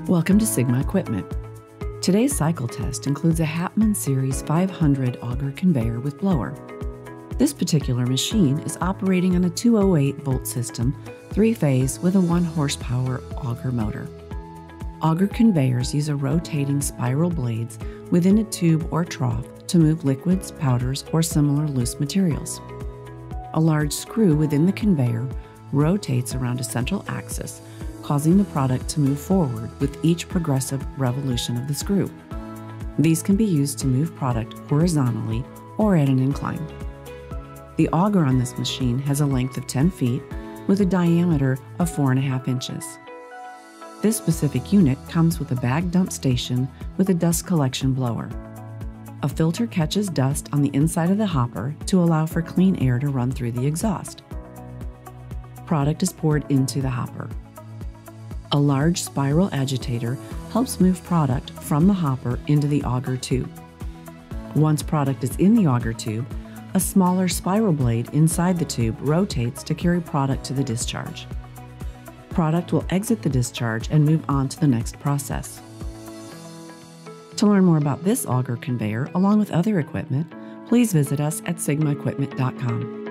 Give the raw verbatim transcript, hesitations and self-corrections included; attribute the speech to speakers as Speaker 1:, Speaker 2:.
Speaker 1: Welcome to Sigma Equipment. Today's cycle test includes a Hapman Series five hundred auger conveyor with blower. This particular machine is operating on a two oh eight volt system, three-phase with a one horsepower auger motor. Auger conveyors use a rotating spiral blades within a tube or trough to move liquids, powders, or similar loose materials. A large screw within the conveyor rotates around a central axis, causing the product to move forward with each progressive revolution of the screw. These can be used to move product horizontally or at an incline. The auger on this machine has a length of ten feet with a diameter of four and a half inches. This specific unit comes with a bag dump station with a dust collection blower. A filter catches dust on the inside of the hopper to allow for clean air to run through the exhaust. Product is poured into the hopper. A large spiral agitator helps move product from the hopper into the auger tube. Once product is in the auger tube, a smaller spiral blade inside the tube rotates to carry product to the discharge. Product will exit the discharge and move on to the next process. To learn more about this auger conveyor, along with other equipment, please visit us at sigma equipment dot com.